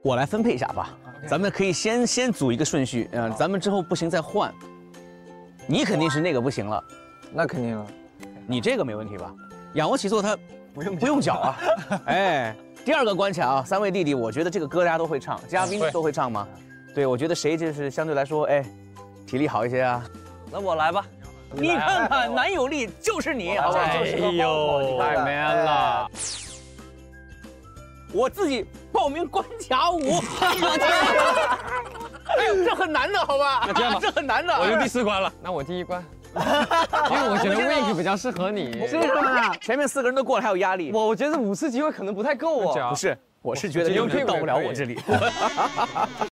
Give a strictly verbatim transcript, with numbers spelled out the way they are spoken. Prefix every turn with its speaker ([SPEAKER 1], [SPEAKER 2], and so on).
[SPEAKER 1] 我来分配一下吧，咱们可以先先组一个顺序，嗯、呃，咱们之后不行再换。你肯定是那个不行了，
[SPEAKER 2] 那肯定了。
[SPEAKER 1] 你这个没问题吧？仰卧起坐它不用不用脚啊。哎，第二个关卡啊，三位弟弟，我觉得这个歌大家都会唱，嘉宾都会唱吗？对，我觉得谁就是相对来说，哎，体力好一些啊。
[SPEAKER 3] 那我来吧。
[SPEAKER 1] 你看看，男友力就是你，好不好？
[SPEAKER 3] 哎呦，太 man 了！
[SPEAKER 1] 我自己报名关卡舞，我天！哎呦，这很难的，好吧？
[SPEAKER 3] 那这样吧，
[SPEAKER 1] 这很难的。
[SPEAKER 3] 我就第四关了。
[SPEAKER 4] 那我第一关，因为我觉得 Wink 比较适合你。
[SPEAKER 1] 是吗？前面四个人都过了，还有压力。
[SPEAKER 2] 我我觉得五次机会可能不太够哦。
[SPEAKER 1] 不是，我是觉得你们到不了我这里。